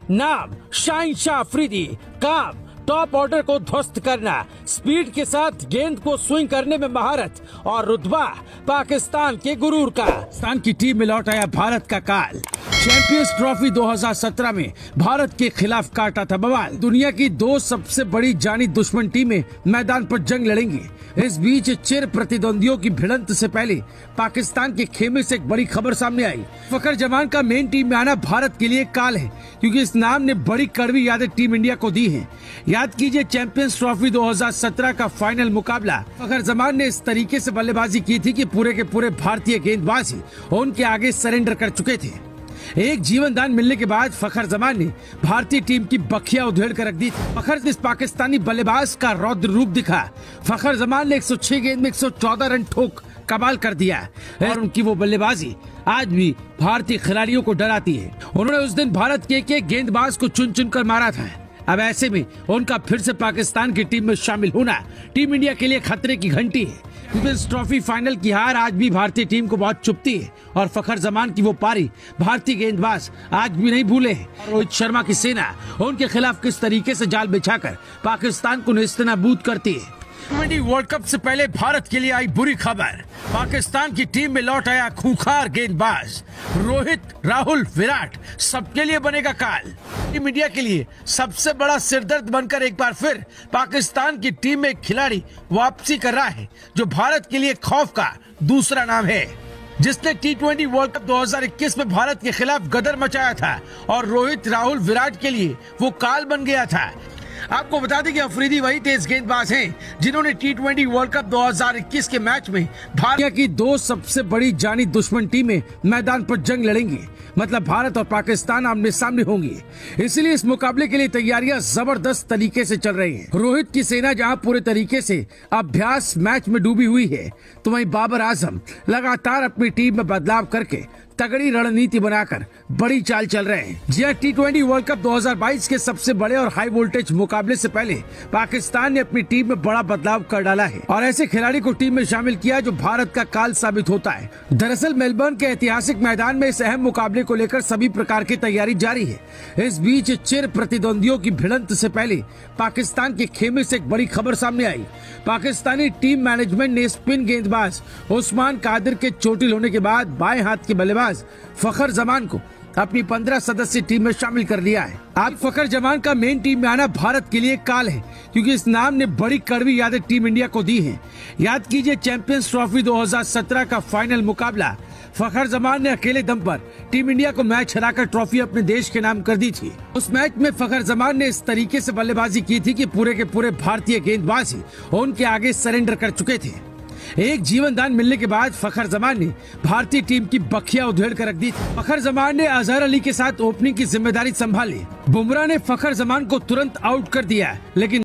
नाम शाहिन शाह अफरीदी, काम top order को ध्वस्त करना, स्पीड के साथ गेंद को स्विंग करने में महारत और रुतबा पाकिस्तान के गुरूर का। पाकिस्तान की टीम में लौट आया भारत का काल। चैंपियंस ट्रॉफी 2017 में भारत के खिलाफ काटा था बवाल। दुनिया की दो सबसे बड़ी जानी दुश्मन टीमें मैदान पर जंग लड़ेंगी। इस बीच चिर प्रतिद्वंदियों की भिड़ंत से पहले पाकिस्तान के खेमे से एक बड़ी खबर सामने आई। फखर जमान का मेन टीम में आना भारत के लिए काल है, क्योंकि इस नाम ने बड़ी कड़वी यादें टीम इंडिया को दी हैं। याद कीजिए चैंपियंस ट्रॉफी 2017 का फाइनल मुकाबला फखर जमान ने इस तरीके से बल्लेबाजी की थी कि पूरे के पूरे भारतीय गेंदबाज ही उनके आगे सरेंडर कर चुके थे। एक जीवन दान मिलने के बाद फखर जमान ने भारतीय टीम की बखिया उधेड़ कर रख दी थी। फखर इस पाकिस्तानी बल्लेबाज का रौद्र रूप दिखा। फखर जमान ने 106 गेंद में 114 रन ठोक कमाल कर दिया और उनकी वो बल्लेबाजी आज भी भारतीय खिलाड़ियों को डराती है। उन्होंने उस दिन भारत के एक गेंदबाज को चुन चुन कर मारा था। अब ऐसे में उनका फिर से पाकिस्तान की टीम में शामिल होना टीम इंडिया के लिए खतरे की घंटी है। चैंपियंस ट्रॉफी फाइनल की हार आज भी भारतीय टीम को बहुत चुभती है और फखर जमान की वो पारी भारतीय गेंदबाज आज भी नहीं भूले हैं। रोहित शर्मा की सेना उनके खिलाफ किस तरीके से जाल बिछाकर पाकिस्तान को नेस्तनाबूद करती है। टी20 वर्ल्ड कप से पहले भारत के लिए आई बुरी खबर। पाकिस्तान की टीम में लौट आया खूंखार गेंदबाज रोहित, राहुल, विराट, सबके लिए बनेगा काल। टीम इंडिया के लिए सबसे बड़ा सिरदर्द बनकर एक बार फिर पाकिस्तान की टीम में एक खिलाड़ी वापसी कर रहा है, जो भारत के लिए खौफ का दूसरा नाम है, जिसने टी20 वर्ल्ड कप 2021 में भारत के खिलाफ गदर मचाया था और रोहित, राहुल, विराट के लिए वो काल बन गया था। आपको बता दें कि अफरीदी वही तेज गेंदबाज हैं जिन्होंने टी20 वर्ल्ड कप 2021 के मैच में भारत की दो सबसे बड़ी जानी दुश्मन टीमें मैदान पर जंग लड़ेंगी। मतलब भारत और पाकिस्तान आमने सामने होंगी। इसलिए इस मुकाबले के लिए तैयारियां जबरदस्त तरीके से चल रही हैं। रोहित की सेना जहां पूरे तरीके से अभ्यास मैच में डूबी हुई है, तो वहीं बाबर आजम लगातार अपनी टीम में बदलाव करके तगड़ी रणनीति बनाकर बड़ी चाल चल रहे हैं। जी टी20 वर्ल्ड कप 2022 के सबसे बड़े और हाई वोल्टेज मुकाबले से पहले पाकिस्तान ने अपनी टीम में बड़ा बदलाव कर डाला है और ऐसे खिलाड़ी को टीम में शामिल किया जो भारत का काल साबित होता है। दरअसल मेलबर्न के ऐतिहासिक मैदान में इस अहम मुकाबले को लेकर सभी प्रकार की तैयारी जारी है। इस बीच चिर प्रतिद्वंदियों की भिड़ंत से पहले पाकिस्तान के खेमे से एक बड़ी खबर सामने आई। पाकिस्तानी टीम मैनेजमेंट ने स्पिन गेंदबाज उस्मान कादिर के चोटिल होने के बाद बाएं हाथ के बल्लेबाज फखर जमान को अपनी 15 सदस्यीय टीम में शामिल कर लिया है। आज फखर जमान का मेन टीम में आना भारत के लिए काल है, क्योंकि इस नाम ने बड़ी कड़वी यादें टीम इंडिया को दी हैं। याद कीजिए चैंपियंस ट्रॉफी 2017 का फाइनल मुकाबला फखर जमान ने अकेले दम पर टीम इंडिया को मैच हराकर ट्रॉफी अपने देश के नाम कर दी थी। उस मैच में फखर जमान ने इस तरीके से बल्लेबाजी की थी कि पूरे के पूरे भारतीय गेंदबाज ही उनके आगे सरेंडर कर चुके थे। एक जीवन दान मिलने के बाद फखर जमान ने भारतीय टीम की बखिया उधेड़ कर रख दी थी। फखर जमान ने अजहर अली के साथ ओपनिंग की जिम्मेदारी संभाली। बुमराह ने फखर जमान को तुरंत आउट कर दिया, लेकिन